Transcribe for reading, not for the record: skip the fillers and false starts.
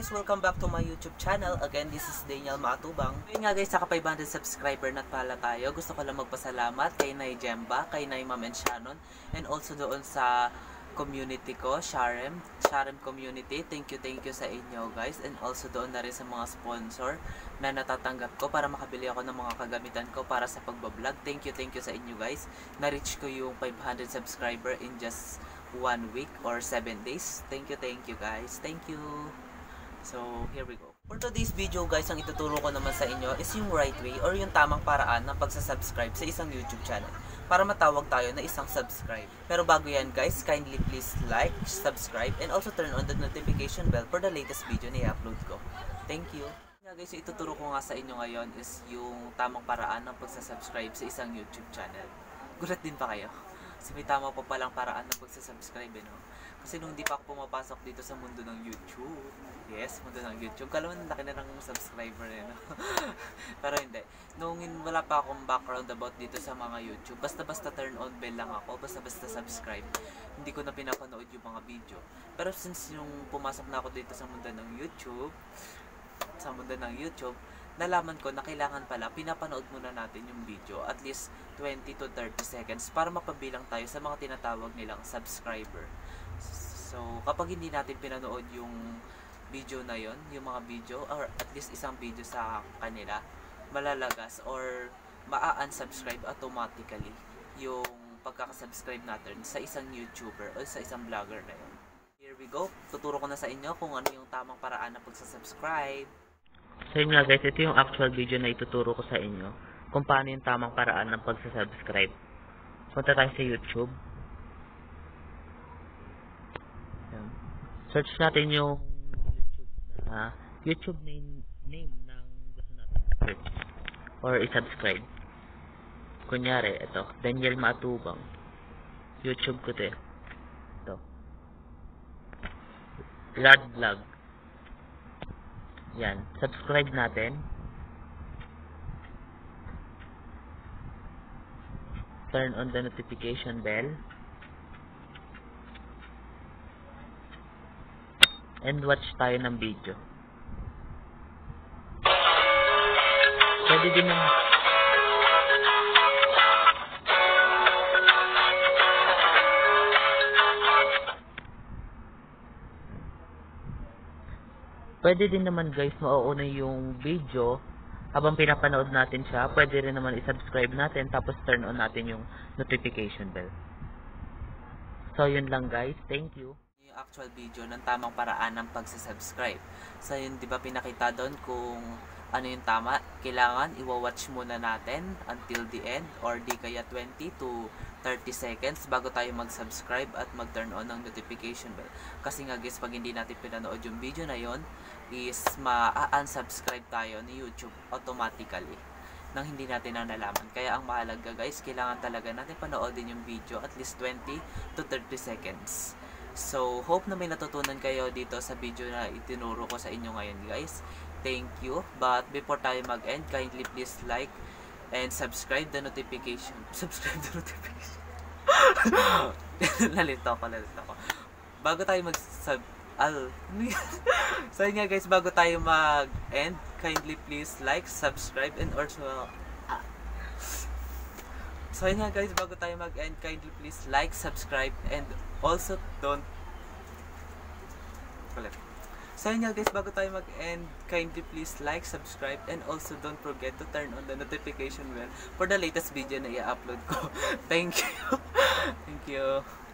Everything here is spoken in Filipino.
guys! Welcome back to my YouTube channel. Again, this is Daniel Matubang. Ngayon nga guys, sa 500 subscriber na pala tayo. Gusto ko lang magpasalamat kay Nay Jemba, kay Nay Ma'am and Shannon, and also doon sa community ko, Sharem community. Thank you sa inyo guys, and also doon na rin sa mga sponsor na natatanggap ko para makabili ako ng mga kagamitan ko para sa pagbablog. Thank you sa inyo guys. Na-reach ko yung 500 subscriber in just 1 week or 7 days. Thank you guys. Thank you. So, here we go. For today's video guys, ang ituturo ko naman sa inyo is yung right way or yung tamang paraan ng pagsasubscribe sa isang YouTube channel para matawag tayo na isang subscribe. Pero bago yan guys, kindly please like, subscribe, and also turn on the notification bell for the latest video na i-upload ko. Thank you. Nga guys, yung ituturo ko nga sa inyo ngayon is yung tamang paraan ng pagsasubscribe sa isang YouTube channel. Gulat din pa kayo? Kasi may tama pa palang paraan ng pagsasubscribe, no? Kasi nung di pa ako pumapasok dito sa mundo ng YouTube, yes, mundo ng YouTube, kala mo laki na ng subscriber, no? Pero hindi. Nung wala pa akong background about dito sa mga YouTube, basta turn on bell lang ako, basta subscribe. Hindi ko na pinapanood yung mga video. Pero since yung pumasok na ako dito sa mundo ng YouTube, nalaman ko na kailangan pala pinapanood muna natin yung video at least 20 to 30 seconds para mapabilang tayo sa mga tinatawag nilang subscriber. So, kapag hindi natin pinanood yung video na yon, yung mga video or at least isang video sa kanila, malalagas or maa-unsubscribe automatically yung pagkakasubscribe natin sa isang YouTuber o sa isang vlogger na yun. Here we go. Tuturo ko na sa inyo kung ano yung tamang paraan ng pagsasubscribe. So yun nga guys, ito yung actual video na ituturo ko sa inyo kung paano yung tamang paraan ng pagsasubscribe. Punta tayo sa YouTube. Ayan. Search natin yung YouTube name ng gusto natin search or i-subscribe. Kunyari, ito, Daniel Matubang. YouTube ko ito. Ito. Lard Vlog. Yan, subscribe natin. Turn on the notification bell. And watch tayo ng video. Pwede din yung pwede din naman guys mauuna yung video habang pinapanood natin siya. Pwede rin naman i-subscribe natin tapos turn on natin yung notification bell. So yun lang guys, thank you. Yung actual video ng tamang paraan ng pagsasubscribe. So yun, di ba pinakita doon kung ano yung tama? Kailangan iwa-watch muna natin until the end or di kaya 20 to 30 seconds bago tayo mag-subscribe at mag-turn on ng notification bell. Kasi nga guys, pag hindi natin pinanood yung video na yon, is ma-unsubscribe tayo ni YouTube automatically nang hindi natin na nalaman. Kaya ang mahalaga guys, kailangan talaga natin panoodin yung video at least 20 to 30 seconds. So, hope na may natutunan kayo dito sa video na itinuro ko sa inyo ngayon guys. Thank you. But before tayo mag-end, kindly please like and subscribe the notification. Nalito ko. Bago tayo so yun nga guys, bago tayo mag-end, kindly please like, subscribe, and also so yun nga guys, bago tayo mag-end, kindly please like, subscribe, and also don't So yun nga guys, bago tayo mag-end, kindly please like, subscribe, and also don't forget to turn on the notification bell for the latest video na i-upload ko. Thank you.